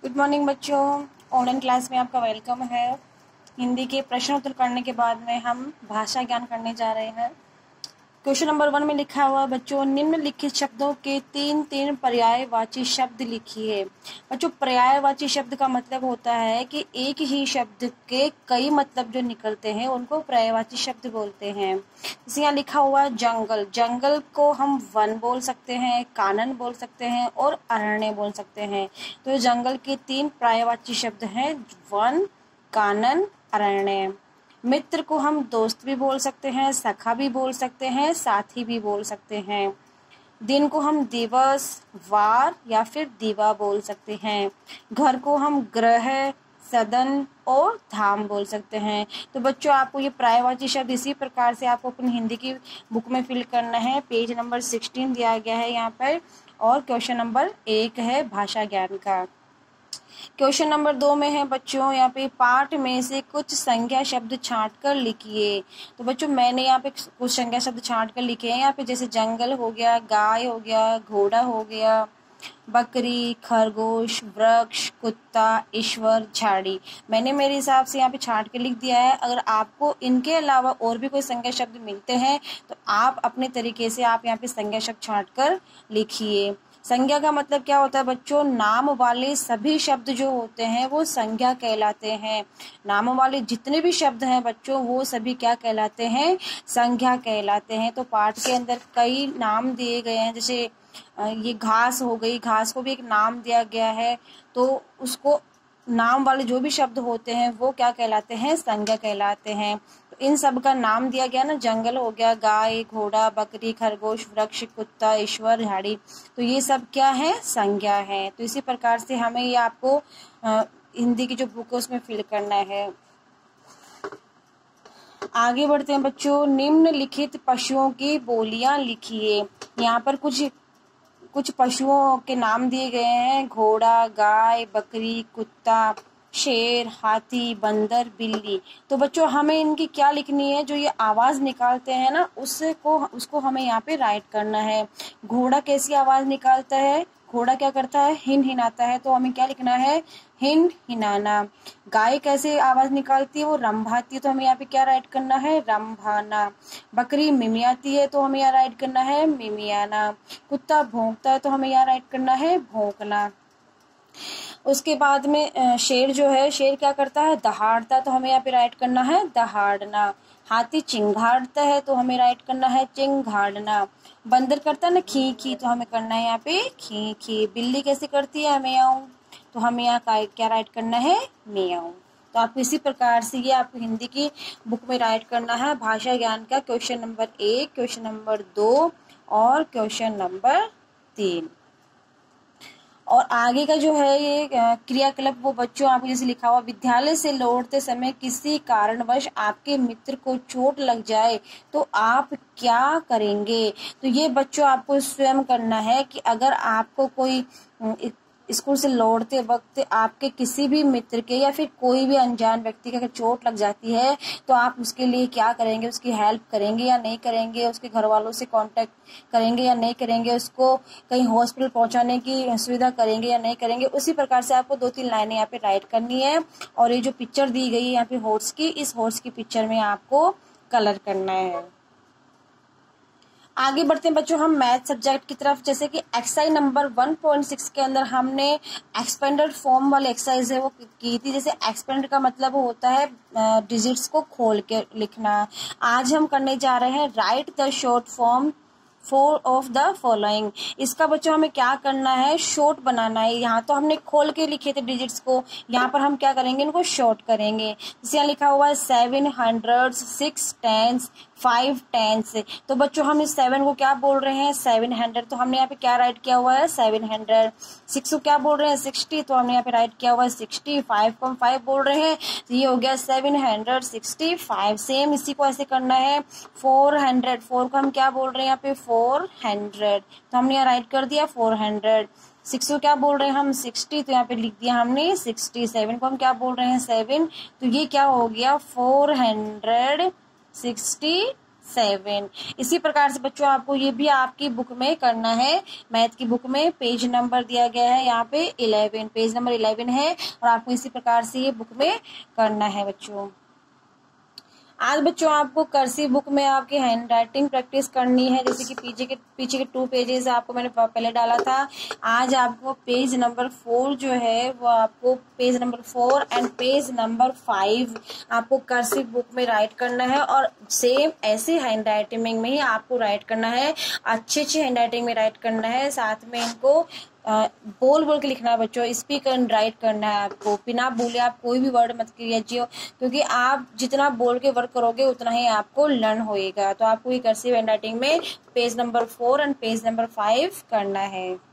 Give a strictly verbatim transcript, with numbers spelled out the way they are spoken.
Good morning बच्चों, online class में आपका वेलकम है। हिंदी के प्रश्न उत्तर करने के बाद में हम भाषा ज्ञान करने जा रहे हैं। क्वेश्चन नंबर वन में लिखा हुआ बच्चों, निम्नलिखित शब्दों के तीन तीन पर्यायवाची शब्द लिखिए। बच्चों, पर्यायवाची शब्द का मतलब होता है कि एक ही शब्द के कई मतलब जो निकलते हैं उनको पर्यायवाची शब्द बोलते हैं। जैसे यहाँ लिखा हुआ जंगल, जंगल को हम वन बोल सकते हैं, कानन बोल सकते हैं और अरण्य बोल सकते हैं। तो जंगल के तीन पर्यायवाची शब्द हैं, वन, कानन, अरण्य। मित्र को हम दोस्त भी बोल सकते हैं, सखा भी बोल सकते हैं, साथी भी बोल सकते हैं। दिन को हम दिवस, वार या फिर दिवा बोल सकते हैं। घर को हम ग्रह, सदन और धाम बोल सकते हैं। तो बच्चों, आपको ये पर्यायवाची शब्द इसी प्रकार से आपको अपनी हिंदी की बुक में फिल करना है। पेज नंबर सिक्सटीन दिया गया है यहाँ पर और क्वेश्चन नंबर एक है भाषा ज्ञान का। क्वेश्चन नंबर दो में है बच्चों, यहाँ पे पाठ में से कुछ संज्ञा शब्द छांट कर लिखिए। तो बच्चों, मैंने यहाँ पे कुछ संज्ञा शब्द छांट कर लिखे हैं। यहाँ पे जैसे जंगल हो गया, गाय हो गया, घोड़ा हो गया, बकरी, खरगोश, वृक्ष, कुत्ता, ईश्वर, झाड़ी। मैंने मेरे हिसाब से यहाँ पे छांट के लिख दिया है। अगर आपको इनके अलावा और भी कोई संज्ञा शब्द मिलते हैं तो आप अपने तरीके से आप यहाँ पे संज्ञा शब्द छांट कर लिखिए। संज्ञा का मतलब क्या होता है बच्चों? नाम वाले सभी शब्द जो होते हैं वो संज्ञा कहलाते हैं। नाम वाले जितने भी शब्द हैं बच्चों वो सभी क्या कहलाते हैं? संज्ञा कहलाते हैं। तो पाठ के अंदर कई नाम दिए गए हैं, जैसे ये घास हो गई, घास को भी एक नाम दिया गया है। तो उसको नाम वाले जो भी शब्द होते हैं वो क्या कहलाते हैं? संज्ञा कहलाते हैं। तो इन सब का नाम दिया गया ना, जंगल हो गया, गाय, घोड़ा, बकरी, खरगोश, वृक्ष, कुत्ता, ईश्वर, झाड़ी, तो ये सब क्या है? संज्ञा है। तो इसी प्रकार से हमें ये आपको आ, हिंदी की जो बुक है उसमें फिल करना है। आगे बढ़ते हैं बच्चों, निम्नलिखित पशुओं की बोलियां लिखिए। यहाँ पर कुछ कुछ पशुओं के नाम दिए गए हैं, घोड़ा, गाय, बकरी, कुत्ता, शेर, हाथी, बंदर, बिल्ली। तो बच्चों, हमें इनकी क्या लिखनी है? जो ये आवाज निकालते हैं ना उसको उसको हमें यहाँ पे राइट करना है। घोड़ा कैसी आवाज निकालता है? घोड़ा क्या करता है? हिन हिनाता है। तो हमें क्या लिखना है? हिन हिनाना। गाय कैसे आवाज निकालती है? वो रंभाती है। तो हमें यहाँ पे क्या राइट करना है? रंभाना। बकरी मिमियाती है तो हमें यहाँ राइट करना है मिमियाना। कुत्ता भौंकता है तो हमें यहाँ राइट करना है भौंकना। उसके बाद में शेर जो है, शेर क्या करता है? दहाड़ता है तो हमें यहाँ पे राइट करना है दहाड़ना। हाथी चिंघाड़ता है तो हमें राइट करना है चिंघाड़ना। बंदर करता है ना खी खी, तो हमें करना है यहाँ पे खी खी। बिल्ली कैसे करती है? म्याऊं, तो हमें यहाँ क्या राइट करना है? म्याऊं। तो आपको इसी प्रकार से ये आपको हिंदी की बुक में राइट करना है भाषा ज्ञान का क्वेश्चन नंबर एक, क्वेश्चन नंबर दो और क्वेश्चन नंबर तीन। और आगे का जो है ये क्रियाकलाप वो बच्चों आपको जैसे लिखा हुआ, विद्यालय से लौटते समय किसी कारणवश आपके मित्र को चोट लग जाए तो आप क्या करेंगे? तो ये बच्चों आपको स्वयं करना है कि अगर आपको कोई स्कूल से लौटते वक्त आपके किसी भी मित्र के या फिर कोई भी अनजान व्यक्ति के अगर चोट लग जाती है तो आप उसके लिए क्या करेंगे? उसकी हेल्प करेंगे या नहीं करेंगे? उसके घर वालों से कांटेक्ट करेंगे या नहीं करेंगे? उसको कहीं हॉस्पिटल पहुंचाने की सुविधा करेंगे या नहीं करेंगे? उसी प्रकार से आपको दो तीन लाइनें यहाँ पे राइट करनी है। और ये जो पिक्चर दी गई है यहाँ पे हॉर्स की, इस हॉर्स की पिक्चर में आपको कलर करना है। आगे बढ़ते हैं बच्चों हम मैथ सब्जेक्ट की तरफ। जैसे कि exercise number one point six के अंदर हमने एक्सपेंडेड फॉर्म वाली एक्सरसाइज है वो की थी। जैसे एक्सपेंड का मतलब होता है डिजिट्स को खोल के लिखना। आज हम करने जा रहे हैं write the short form four of the following. इसका बच्चों हमें क्या करना है? शॉर्ट बनाना है। यहाँ तो हमने खोल के लिखे थे डिजिट्स को, यहाँ पर हम क्या करेंगे? इनको शॉर्ट करेंगे। जैसे यहाँ लिखा हुआ है seven hundred, six tens, five tens. तो बच्चों हम इस सेवन को क्या बोल रहे हैं? Seven hundred. तो हमने यहाँ पे क्या राइट किया हुआ है? Seven hundred. सिक्स को क्या बोल रहे हैं? सिक्सटी। तो हमने यहाँ पे राइट किया हुआ है सिक्सटी। फाइव को हम फाइव बोल रहे हैं तो ये हो गया seven hundred sixty five. Same इसी को ऐसे करना है। फोर हंड्रेड, फोर को हम क्या बोल रहे हैं यहाँ पे? Four hundred. तो हमने यहाँ राइट कर दिया फोर हंड्रेड। सिक्स को क्या बोल रहे हैं हम? सिक्सटी। तो यहाँ पे लिख दिया हमने सिक्सटी। सेवन को हम क्या बोल रहे हैं? सेवन। तो ये क्या हो गया? Four hundred sixty seven. इसी प्रकार से बच्चों आपको ये भी आपकी बुक में करना है। मैथ की बुक में पेज नंबर दिया गया है यहाँ पे इलेवन, पेज नंबर इलेवन है और आपको इसी प्रकार से ये बुक में करना है बच्चों। आज बच्चों आपको कर्सिव बुक में आपकी हैंड राइटिंग प्रैक्टिस करनी है। जैसे कि पीछे के पीछे के टू पेजेस आपको मैंने पहले डाला था। आज आपको पेज नंबर फोर जो है वो आपको page number four and page number five आपको कर्सिव बुक में राइट करना है और सेम ऐसे हैंड राइटिंग में ही आपको राइट करना है। अच्छे अच्छे हैंड राइटिंग में राइट करना है। साथ में इनको आ, बोल बोल के लिखना है बच्चों। स्पीक एंड राइट करना है आपको। बिना बोले आप कोई भी वर्ड मत कीजिए, क्योंकि आप जितना बोल के वर्क करोगे उतना ही आपको लर्न होएगा। तो आपको ये कर्सिव हैंड राइटिंग में page number four and page number five करना है।